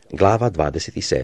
glava 27.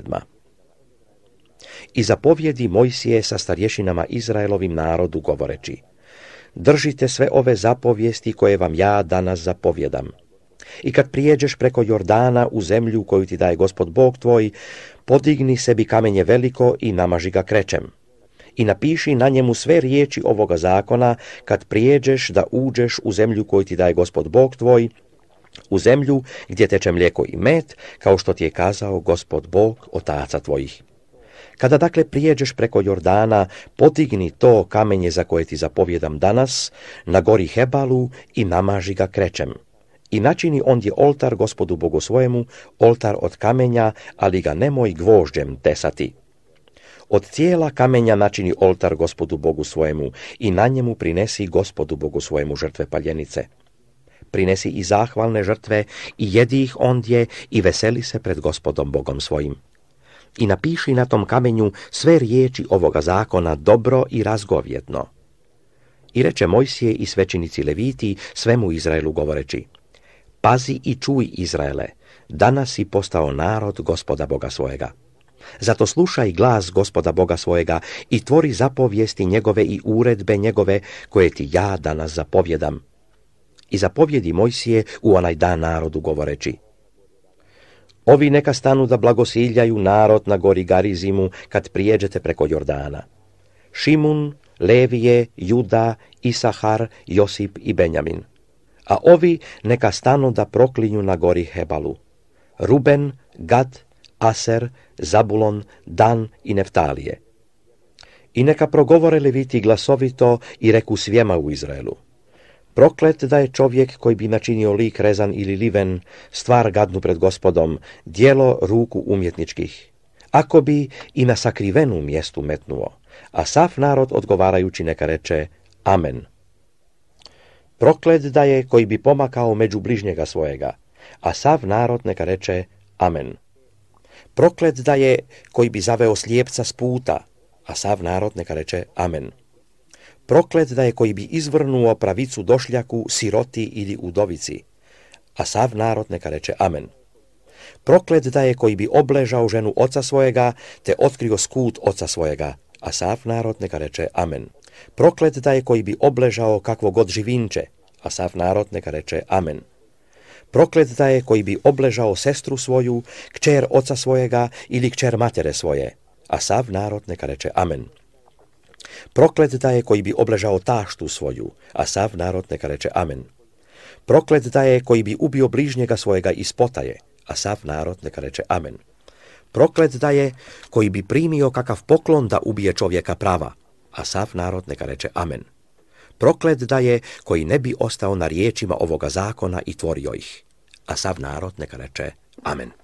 I zapovjedi Mojsije sa starješinama Izraelovim narodu govoreći: držite sve ove zapovijesti koje vam ja danas zapovjedam. I kad prijeđeš preko Jordana u zemlju koju ti daje Gospod Bog tvoj, podigni sebi kamenje veliko i namaži ga krečem. I napiši na njemu sve riječi ovoga zakona kad prijeđeš da uđeš u zemlju koju ti daje Gospod Bog tvoj, u zemlju gdje teče mlijeko i med, kao što ti je kazao Gospod Bog otaca tvojih. Kada dakle prijeđeš preko Jordana, podigni to kamenje za koje ti zapovjedam danas, na gori Hebalu i namaži ga krečem. I načini ondje oltar Gospodu Bogu svojemu, oltar od kamenja, ali ga nemoj gvožđem tesati. Od cijela kamenja načini oltar Gospodu Bogu svojemu i na njemu prinesi Gospodu Bogu svojemu žrtve paljenice. Prinesi i zahvalne žrtve i jedi ih ondje i veseli se pred Gospodom Bogom svojim. I napiši na tom kamenju sve riječi ovoga zakona dobro i razgovjetno. I reče Mojsije i svećenici Leviti svemu Izraelu govoreći: pazi i čuj, Izraele, danas si postao narod Gospoda Boga svojega. Zato slušaj glas Gospoda Boga svojega i tvori zapovijesti njegove i uredbe njegove koje ti ja danas zapovjedam. I zapovjedi Mojsije u onaj dan narodu govoreći: ovi neka stanu da blagosiljaju narod na gori Garizimu kad prijeđete preko Jordana. Šimun, Levije, Juda, Isahar, Josip i Benjamin. A ovi neka stanu da proklinju na gori Hebalu. Ruben, Gad, Aser, Zabulon, Dan i Neftalije. I neka progovore Leviti glasovito i reku svijema u Izraelu: proklet da je čovjek koji bi načinio lik rezan ili liven, stvar gadnu pred Gospodom, djelo ruku umjetničkih, ako bi i na sakrivenu mjestu metnuo. A sav narod odgovarajući neka reče: amen. Proklet da je koji bi pomakao među bližnjega svojega, a sav narod neka reče: amen. Proklet da je koji bi zaveo slijepca s puta, a sav narod neka reče: amen. Proklet da je koji bi izvrnuo pravicu došljaku, siroti ili udovici, a sav narod neka reče: amen. Proklet da je koji bi obležao ženu oca svojega, te otkrio skut oca svojega, a sav narod neka reče: amen. Proklet da je koji bi obležao kakvo god živinče, a sav narod neka reče: amen. Proklet da je koji bi obležao sestru svoju, kćer oca svojega ili kćer matere svoje, a sav narod neka reče: amen. Proklet da je koji bi obležao taštu svoju, a sav narod neka reče: amen. Proklet da je koji bi ubio bližnjega svojega iz potaje, a sav narod neka reče: amen. Proklet da je koji bi primio kakav poklon da ubije čovjeka prava, a sav narod neka reče: amen. Proklet da je koji ne bi ostao na riječima ovoga zakona i tvorio ih, a sav narod neka reče: amen.